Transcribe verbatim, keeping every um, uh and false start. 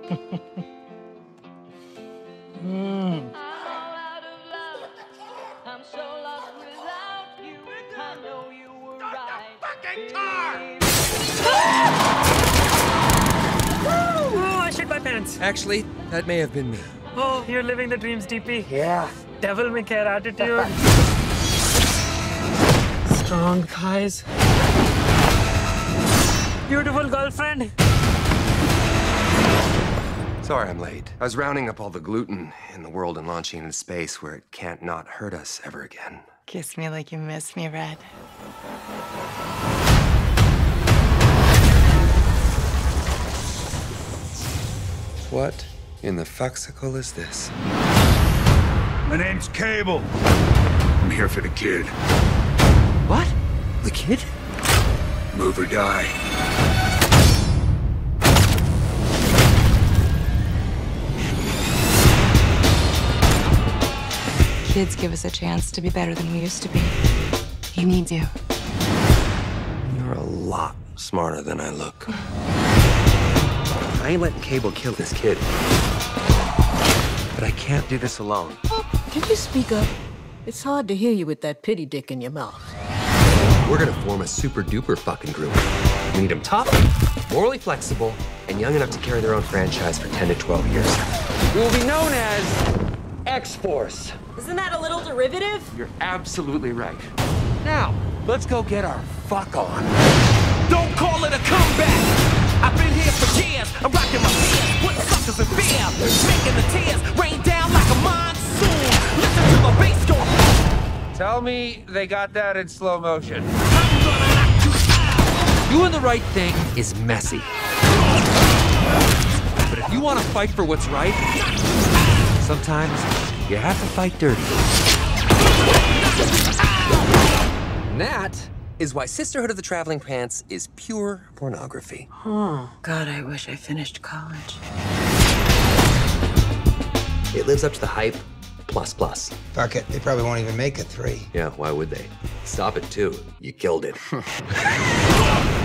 mm. Oh, I shit my pants. Actually, that may have been me. Oh, you're living the dreams, D P. Yeah. Devil may care attitude. Strong thighs. Beautiful girlfriend. Sorry I'm late. I was rounding up all the gluten in the world and launching into space where it can't not hurt us ever again. Kiss me like you miss me, Red. What in the fuxicle is this? My name's Cable. I'm here for the kid. What? The kid? Move or die. Kids give us a chance to be better than we used to be. He needs you. You're a lot smarter than I look. I ain't letting Cable kill this kid. But I can't do this alone. Can you speak up? It's hard to hear you with that pity dick in your mouth. We're gonna form a super duper fucking group. We need them tough, morally flexible, and young enough to carry their own franchise for ten to twelve years. We will be known as X-Force. Isn't that a little derivative? You're absolutely right. Now, let's go get our fuck on. Don't call it a comeback. I've been here for years. I'm rocking my fears, putting suckers in fear, making the tears rain down like a monsoon. Listen to the bass go. Tell me they got that in slow motion. I'm gonna knock you out. Doing the right thing is messy. But if you want to fight for what's right, sometimes you have to fight dirty. And that is why Sisterhood of the Traveling Pants is pure pornography. Oh, God, I wish I finished college. It lives up to the hype, plus plus. Fuck it, they probably won't even make it three. Yeah, why would they? Stop it too. You killed it.